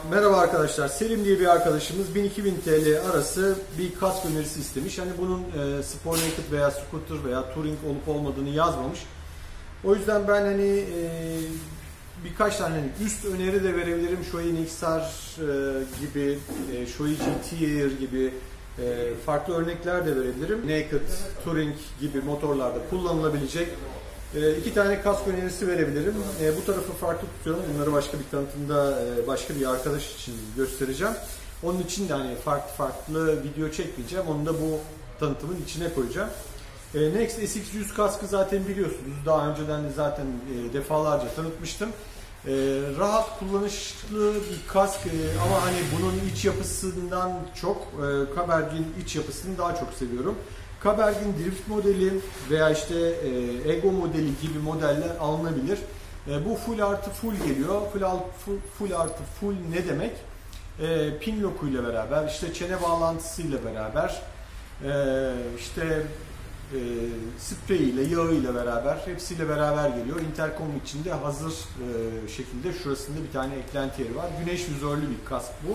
Merhaba arkadaşlar. Selim diye bir arkadaşımız 1000-2000 TL arası bir kask önerisi istemiş. Hani bunun Sport Naked veya Scooter veya Touring olup olmadığını yazmamış. O yüzden ben hani birkaç tane üst öneri de verebilirim. Shoei NXR gibi, Shoei GT Air gibi farklı örnekler de verebilirim. Naked, Touring gibi motorlarda kullanılabilecek iki tane kask önerisi verebilirim. Bu tarafı farklı tutuyorum. Bunları başka bir tanıtımda başka bir arkadaş için göstereceğim. Onun için de hani farklı video çekmeyeceğim. Onu da bu tanıtımın içine koyacağım. Next SX100 kaskı zaten biliyorsunuz. Daha önceden de zaten defalarca tanıtmıştım. Rahat kullanışlı bir kask ama hani bunun iç yapısından çok Kaberg'in iç yapısını daha çok seviyorum. Kaberg'in Drift modeli veya işte Ego modeli gibi modeller alınabilir. Bu full artı full geliyor. Full artı full ne demek? Pin lokuyla beraber, işte çene bağlantısıyla beraber, işte sprey ile, yağı ile beraber, hepsiyle beraber geliyor. Intercom içinde hazır şekilde şurasında bir tane eklenti yeri var. Güneş vizörlü bir kask bu.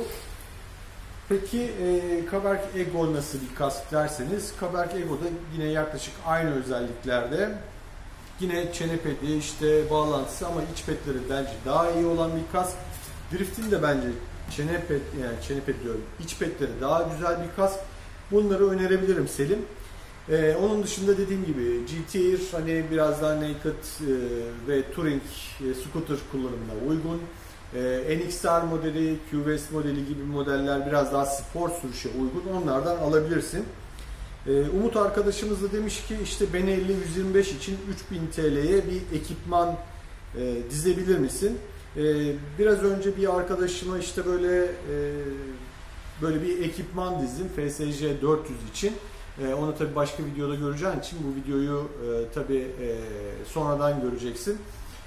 Peki Kaberg Ego nasıl bir kask derseniz, Kaberg Ego'da yine yaklaşık aynı özelliklerde. Yine çene pedi, işte bağlantısı ama iç pedleri bence daha iyi olan bir kask. Drift'in de bence çene ped diyorum, iç pedleri daha güzel bir kask. Bunları önerebilirim Selim. Onun dışında dediğim gibi GT Air hani biraz daha naked ve touring scooter kullanımına uygun. NXR modeli, QVest modeli gibi modeller biraz daha spor sürüşe uygun. Onlardan alabilirsin. Umut arkadaşımız da demiş ki işte Benelli 125 için 3000 TL'ye bir ekipman dizebilir misin? Biraz önce bir arkadaşıma işte böyle bir ekipman dizdim FSJ 400 için. Onu tabi başka videoda göreceğin için bu videoyu tabi sonradan göreceksin.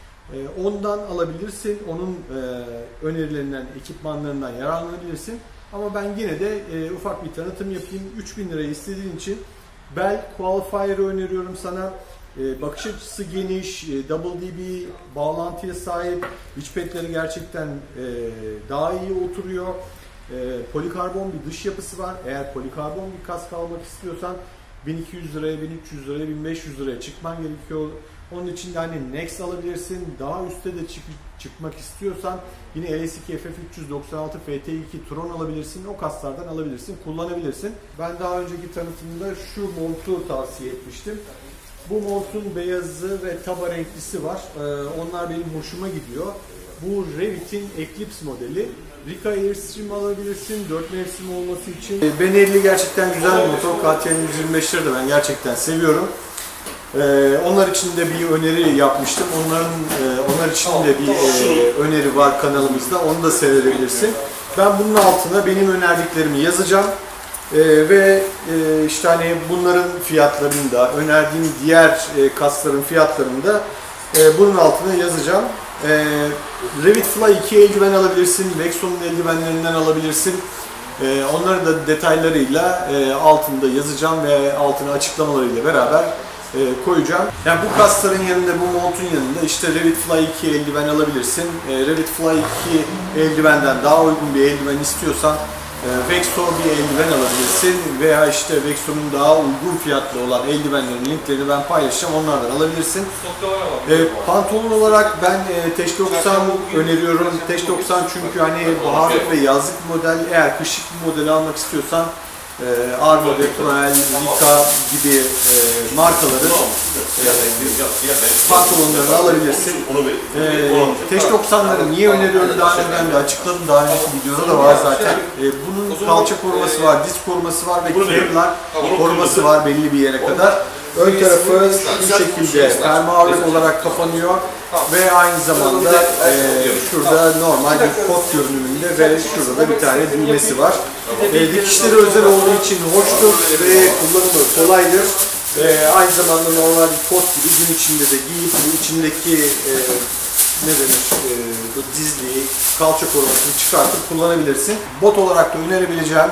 Ondan alabilirsin, onun önerilerinden, ekipmanlarından yararlanabilirsin. Ama ben yine de ufak bir tanıtım yapayım. 3000 liraya istediğin için Bell Qualifier'ı öneriyorum sana. Bakış açısı geniş, Double DB bağlantıya sahip, iç pedleri gerçekten daha iyi oturuyor. Polikarbon bir dış yapısı var. Eğer polikarbon bir kask almak istiyorsan 1200 liraya, 1300 liraya, 1500 liraya çıkman gerekiyor. Onun için de hani Next alabilirsin. Daha üstte de çıkmak istiyorsan yine LS2 FF396 FT2 Tron alabilirsin. O kasklardan alabilirsin, kullanabilirsin. Ben daha önceki tanıtımda şu montu tavsiye etmiştim. Bu montun beyazı ve taba renklisi var. Onlar benim hoşuma gidiyor. Bu Revit'in Eclipse modeli. Rika Airstream alabilirsin 4 mevsim olması için. Benelli gerçekten güzel bir motor. KTM 125'leri de ben gerçekten seviyorum. Onlar için de bir öneri yapmıştım. Onlar için de bir öneri var kanalımızda. Onu da seyredebilirsin. Ben bunun altına benim önerdiklerimi yazacağım. Ve işte hani bunların fiyatlarını da, önerdiğim diğer kaskların fiyatlarını da bunun altına yazacağım. Revit Fly 2 eldiven alabilirsin, Vexon'un eldivenlerinden alabilirsin. Onları da detaylarıyla altında yazacağım ve altına açıklamalarıyla beraber koyacağım. Yani bu kaskların yanında, bu montun yanında işte Revit Fly 2 eldiven alabilirsin. Revit Fly 2 eldivenden daha uygun bir eldiven istiyorsan Vexo bir eldiven alabilirsin veya işte Vexo'nun daha uygun fiyatlı olan eldivenlerin linklerini ben paylaşacağım, onlardan alabilirsin. Pantolon olarak ben Teş 90 öneriyorum. Teş 90 çünkü hani baharlık ve yazlık model, eğer kışlık bir model almak istiyorsan Armo, Detroel, Rika gibi markaların pantolonlarını alabilirsin. Teş 90'ları niye öneriyorum daha önceden de açıkladım. Daha önceki videoda da var zaten. Bunun kalça koruması var, diz koruması var ve Kevlar koruması var belli bir yere kadar. Ön tarafı bu şekilde fermuarlık olarak kapanıyor ve aynı zamanda şurada normal bir kot görünümünde ve şurada da bir tane düğmesi var. Dikişleri özel olduğu için hoştur ve kullanımı kolaydır. Aynı zamanda normal bir kot gibi gün içinde de giyip bu içindeki ne denir, dizliği, kalça korumasını çıkartıp kullanabilirsin. Bot olarak da önerebileceğim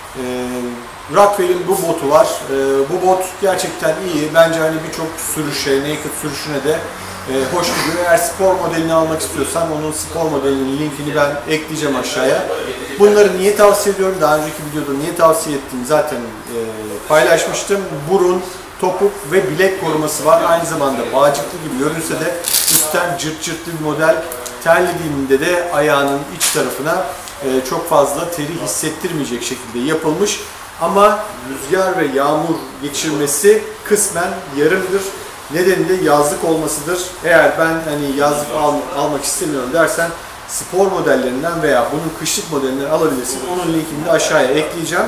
Rockwell'in bu botu var. Bu bot gerçekten iyi. Bence hani birçok sürüşe, naked sürüşüne de hoş duruyor. Eğer spor modelini almak istiyorsan onun spor modelinin linkini ben ekleyeceğim aşağıya. Bunları niye tavsiye ediyorum? Daha önceki videoda niye tavsiye ettiğimi zaten paylaşmıştım. Burun, topuk ve bilek koruması var. Aynı zamanda bağcıklı gibi görünse de üstten cırt cırtlı bir model. Terlediğinde de ayağının iç tarafına çok fazla teri hissettirmeyecek şekilde yapılmış. Ama rüzgar ve yağmur geçirmesi kısmen yarımdır. Nedeni de yazlık olmasıdır. Eğer ben hani yazlık almak istemiyorum dersen spor modellerinden veya bunun kışlık modelinden alabilirsin. Onun linkini de aşağıya ekleyeceğim.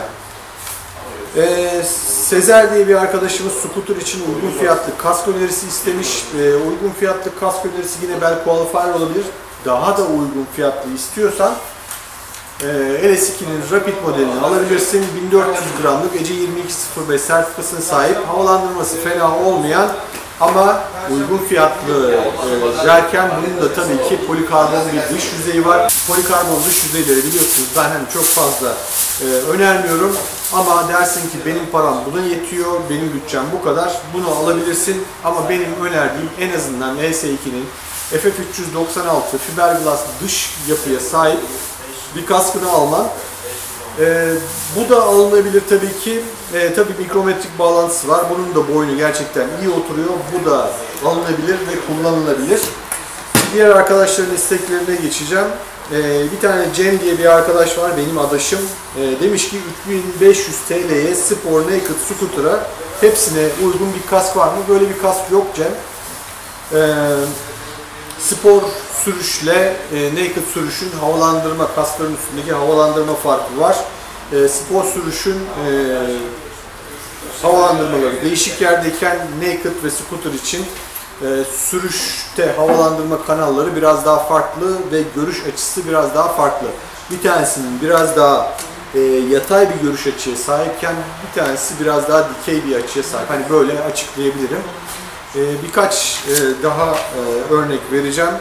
Sezer diye bir arkadaşımız scooter için uygun fiyatlı kask önerisi istemiş. Uygun fiyatlı kask önerisi yine Bell Qualifier olabilir. Daha da uygun fiyatlı istiyorsan LS2'nin Rapid modelini alabilirsin. 1400 gramlık ECE 2205 sertifikasına sahip, havalandırması fena olmayan ama uygun fiyatlı derken bunun da tabii ki polikarbon bir dış yüzeyi var. Polikarbon dış yüzeyleri biliyorsunuz ben hani çok fazla önermiyorum ama dersin ki benim param buna yetiyor, benim bütçem bu kadar, bunu alabilirsin ama benim önerdiğim en azından LS2'nin FF396 fiberglass dış yapıya sahip bir kaskını alman. Bu da alınabilir tabii ki. Tabii mikrometrik bağlantısı var. Bunun da boynu gerçekten iyi oturuyor. Bu da alınabilir ve kullanılabilir. Diğer arkadaşların isteklerine geçeceğim. Bir tane Cem diye bir arkadaş var, benim adaşım. Demiş ki 3500 TL'ye Spor Naked Scooter'a hepsine uygun bir kask var mı? Böyle bir kask yok Cem. Spor sürüşle naked sürüşün havalandırma, kaskların üstündeki havalandırma farkı var. Spor sürüşün havalandırmaları değişik yerdeyken naked ve scooter için sürüşte havalandırma kanalları biraz daha farklı ve görüş açısı biraz daha farklı. Bir tanesinin biraz daha yatay bir görüş açıya sahipken bir tanesi biraz daha dikey bir açıya sahip. Hani böyle açıklayabilirim. Birkaç daha örnek vereceğim.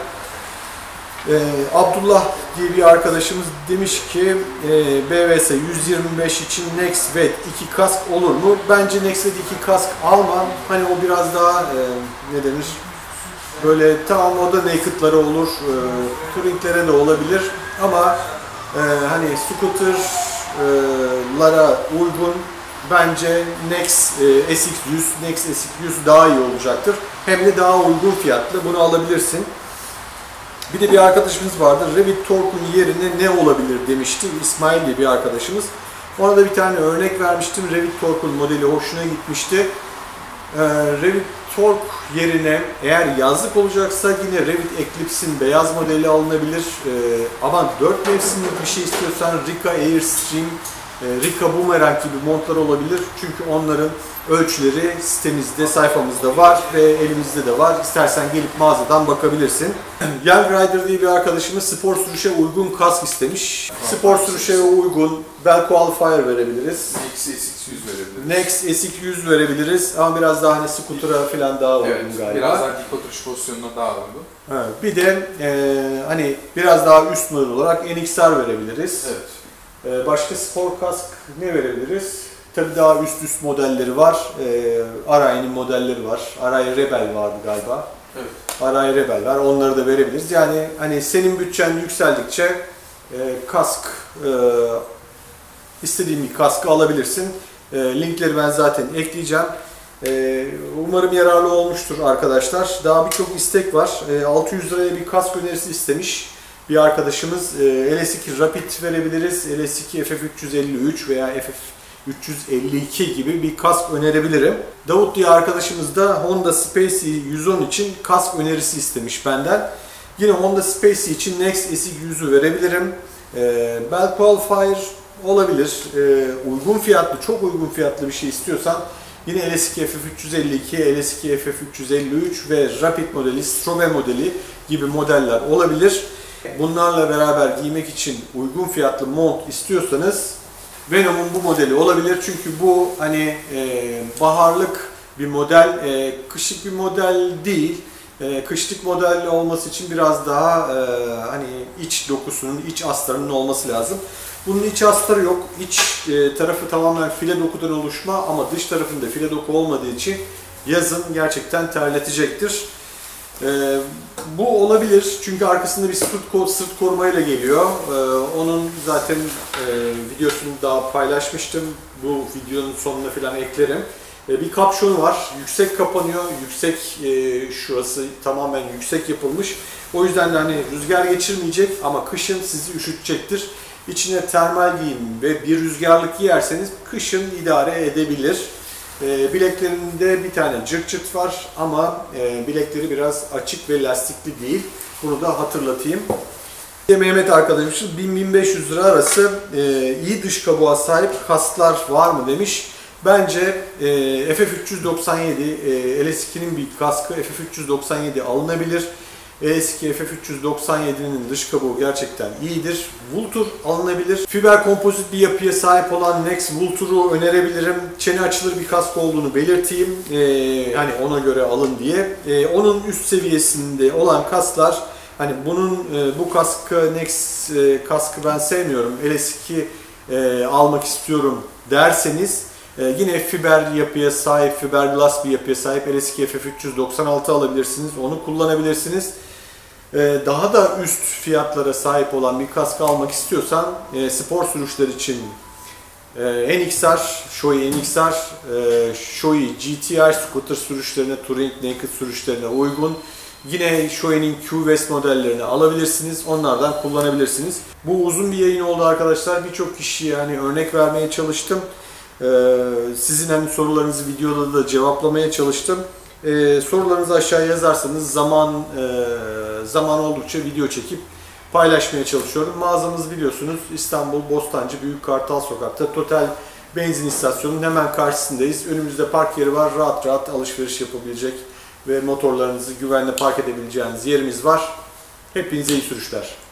Abdullah diye bir arkadaşımız demiş ki BVS 125 için Nexvet 2 kask olur mu? Bence Nexvet 2 kask almam. Hani o biraz daha ne denir? Böyle tamam o da naked'lara olur, touringlere de olabilir ama hani scooter'lara uygun bence Nex SX100, Nex SX100 daha iyi olacaktır. Hem de daha uygun fiyatlı. Bunu alabilirsin. Bir de bir arkadaşımız vardı. Revit Torque'un yerine ne olabilir demişti. İsmail diye bir arkadaşımız. Ona da bir tane örnek vermiştim. Revit Torque'un modeli hoşuna gitmişti. Revit Torque yerine eğer yazlık olacaksa yine Revit Eclipse'in beyaz modeli alınabilir. Ama 4 mevsimlik bir şey istiyorsan Rika Airstream, Rika Boomerang gibi montlar olabilir. Çünkü onların ölçüleri sitemizde, sayfamızda var ve elimizde de var. İstersen gelip mağazadan bakabilirsin. Young Rider diye bir arkadaşımız spor sürüşe uygun kask istemiş. Spor sürüşe uygun Bell Qualifier verebiliriz. Nex SX100 verebiliriz. Nex SX100 verebiliriz ama biraz daha hani scooter'a falan daha uygun galiba. Biraz daha dik oturuş pozisyonuna daha uygun. Evet, bir de hani biraz daha üst model olarak NXR verebiliriz. Evet. Başka spor kask ne verebiliriz? Tabii daha üst modelleri var. Aray'ın modelleri var. Aray Rebel vardı galiba. Evet. Aray Rebel var. Onları da verebiliriz. Yani hani senin bütçen yükseldikçe kask istediğin bir kaskı alabilirsin. Linkleri ben zaten ekleyeceğim. Umarım yararlı olmuştur arkadaşlar. Daha birçok istek var. 600 liraya bir kask önerisi istemiş bir arkadaşımız. LS2 Rapid verebiliriz. LS2 FF353 veya FF352 gibi bir kask önerebilirim. Davut diye arkadaşımız da Honda Spacey 110 için kask önerisi istemiş benden. Yine Honda Spacey için Nex SX100'ü verebilirim. Bell Qualifier olabilir. Uygun fiyatlı, çok uygun fiyatlı bir şey istiyorsan yine LS2 FF352, LS2 FF353 ve Rapid modeli, Strobe modeli gibi modeller olabilir. Bunlarla beraber giymek için uygun fiyatlı mont istiyorsanız Venom'un bu modeli olabilir. Çünkü bu hani baharlık bir model, kışlık bir model değil. Kışlık model olması için biraz daha hani iç dokusunun, iç astarının olması lazım. Bunun iç astarı yok. İç tarafı tamamen file dokudan oluşma ama dış tarafında file doku olmadığı için yazın gerçekten terletecektir. Bu olabilir çünkü arkasında bir sırt korumayla geliyor. Onun zaten videosunu daha paylaşmıştım. Bu videonun sonuna falan eklerim. Bir kapşonu var. Yüksek kapanıyor. Yüksek, şurası tamamen yüksek yapılmış. O yüzden de hani rüzgar geçirmeyecek ama kışın sizi üşütecektir. İçine termal giyim ve bir rüzgarlık giyerseniz kışın idare edebilir. Bileklerinde bir tane cırt var ama bilekleri biraz açık ve lastikli değil. Bunu da hatırlatayım. Mehmet arkadaşım 1000-1500 lira arası iyi dış kabuğa sahip kasklar var mı demiş. Bence FF397 LS2'nin bir kaskı FF397 alınabilir. LS2 FF397'nin dış kabuğu gerçekten iyidir. Vultur alınabilir. Fiber kompozit bir yapıya sahip olan Nex Vultur'u önerebilirim. Çene açılır bir kask olduğunu belirteyim. Hani ona göre alın diye. Onun üst seviyesinde olan kasklar, hani bu kaskı Nex kaskı ben sevmiyorum, LS2 almak istiyorum derseniz yine fiber yapıya sahip, fiberglass bir yapıya sahip LS2 FF396 alabilirsiniz. Onu kullanabilirsiniz. Daha da üst fiyatlara sahip olan bir kask almak istiyorsan spor sürüşler için NXR, Shoei NXR, Shoei GTR scooter sürüşlerine, touring naked sürüşlerine uygun. Yine Shoei'nin Q-West modellerini alabilirsiniz. Onlardan kullanabilirsiniz. Bu uzun bir yayın oldu arkadaşlar. Birçok kişiye hani örnek vermeye çalıştım. Sizin hani sorularınızı videoda da cevaplamaya çalıştım. Sorularınızı aşağıya yazarsanız zaman oldukça video çekip paylaşmaya çalışıyorum. Mağazamız biliyorsunuz İstanbul Bostancı Büyük Kartal Sokak'ta Total benzin istasyonunun hemen karşısındayız. Önümüzde park yeri var. Rahat rahat alışveriş yapabilecek ve motorlarınızı güvenle park edebileceğiniz yerimiz var. Hepinize iyi sürüşler.